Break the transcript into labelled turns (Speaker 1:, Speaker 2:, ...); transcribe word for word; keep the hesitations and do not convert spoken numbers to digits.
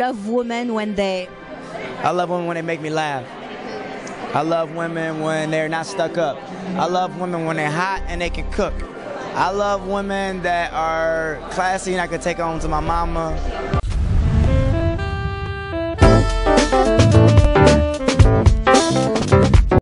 Speaker 1: love women when they...
Speaker 2: I love women when they make me laugh. I love women when they're not stuck up. I love women when they're hot and they can cook. I love women that are classy and I can take home to my mama.